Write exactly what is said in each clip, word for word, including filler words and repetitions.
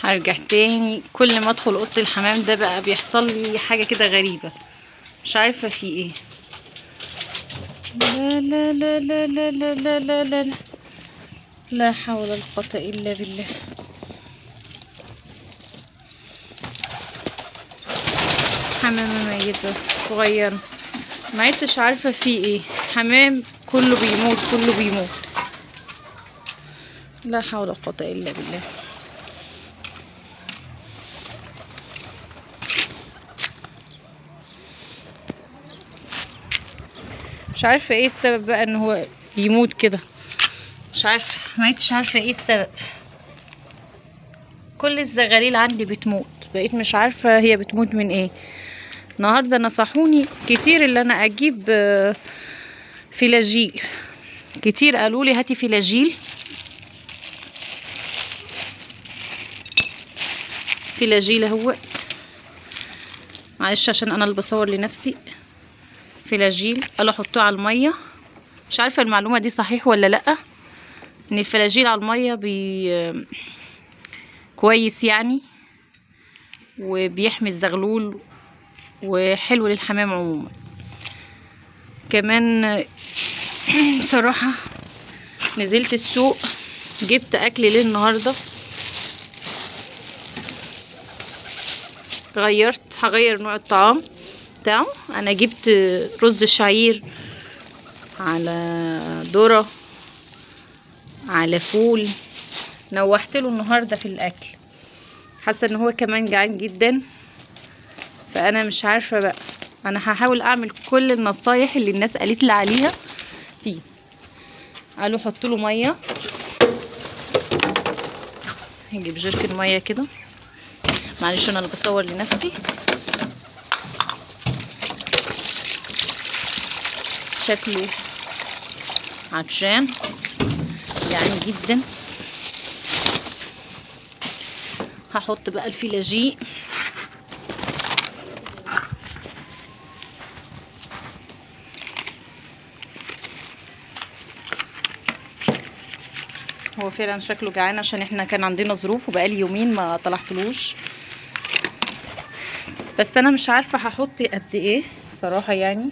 هرجع تاني. كل ما ادخل اوضه الحمام ده بقى بيحصل لي حاجه كده غريبه، مش عارفه في ايه. لا لا لا لا لا لا لا لا لا لا, لا حول ولا قوه الا بالله. حمامه ميته صغيره، ما عدتش عارفه في ايه. حمام كله بيموت كله بيموت، لا حول ولا قوه الا بالله. مش عارفه ايه السبب بقى ان هو يموت كده، مش عارفه، ما عدتش عارفه ايه السبب. كل الزغاليل عندي بتموت، بقيت مش عارفه هي بتموت من ايه. النهارده نصحوني كتير اللي انا اجيب فلاجيل، كتير قالوا لي هاتي فلاجيل. فلاجيل اهوت، معلش عشان انا اللي بصور لنفسي. فلاجيل قالوا حطوه على الميه، مش عارفه المعلومه دي صحيح ولا لا، ان الفلاجيل على الميه بي كويس يعني، وبيحمي الزغلول وحلو للحمام عموما. كمان بصراحه نزلت السوق جبت اكل ليه النهارده، غيرت هغير نوع الطعام بتاعه. انا جبت رز الشعير على ذره على فول، نوحت له النهارده في الاكل. حاسه ان هو كمان جعان جدا، فانا مش عارفه بقى. انا هحاول اعمل كل النصايح اللي الناس قالت لي عليها فيه. قالوا حط له ميه، هنجيب جيركن ميه كده، معلش انا اللي بصور لنفسي. شكله عطشان يعني جدا. هحط بقى الفلاجيل، هو فعلا شكله جعان عشان احنا كان عندنا ظروف وبقالي يومين ما طلعتلوش. بس انا مش عارفه هحط قد ايه صراحه يعني.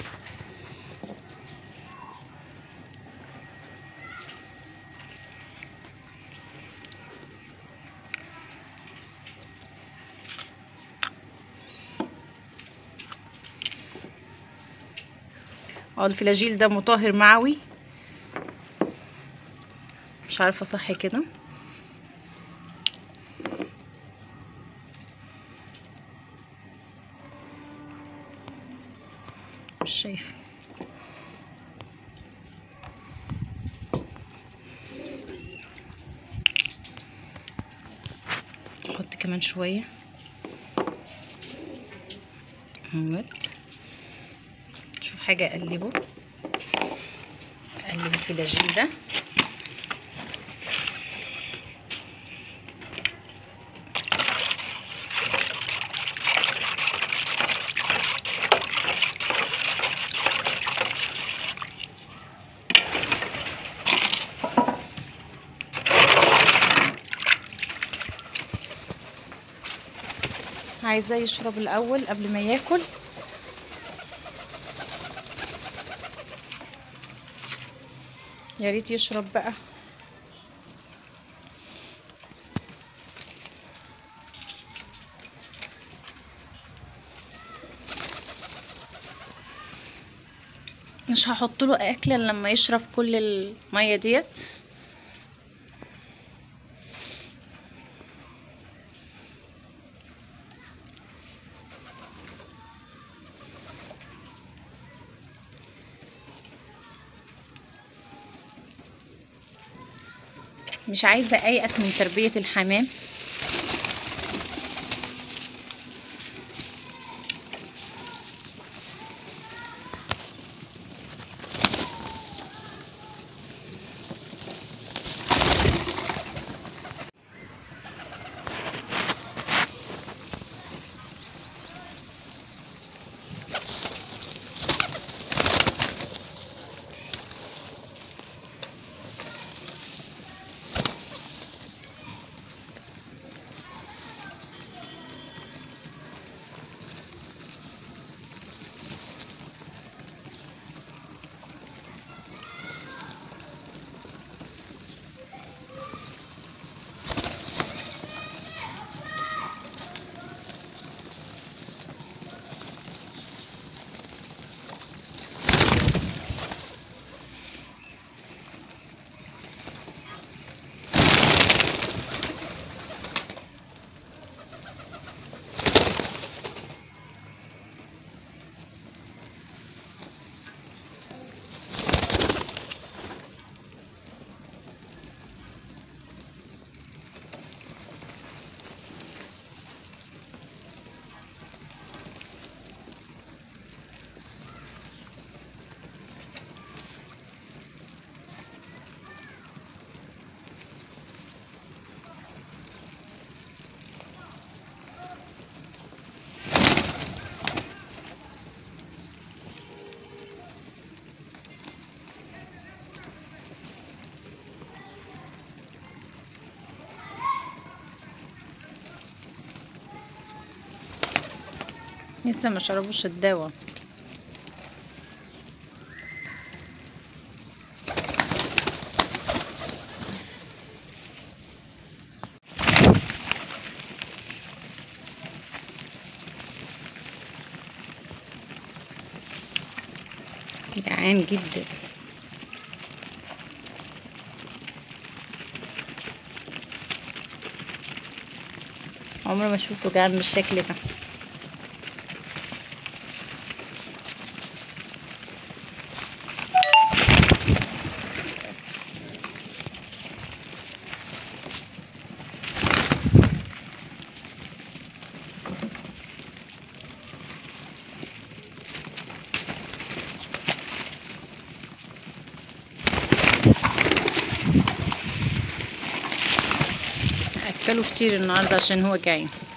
اه الفلاجيل ده مطهر معوي، مش عارفه صح كده. مش شايفه. احط كمان شويه اهوت. شوف حاجه اقلبه، اقلب الفلاجيل ده. عايزاه يشرب الاول قبل ما ياكل. يا ريت يشرب بقى. مش هحط له اكل الا لما يشرب كل الميه ديت. مش عايزه ايأس من تربيه الحمام. لسه ما شربوش الدواء. جعان جدا. عمري ما شفته جعان بالشكل ده. اكلوا كتير النهارده عشان هو جعان.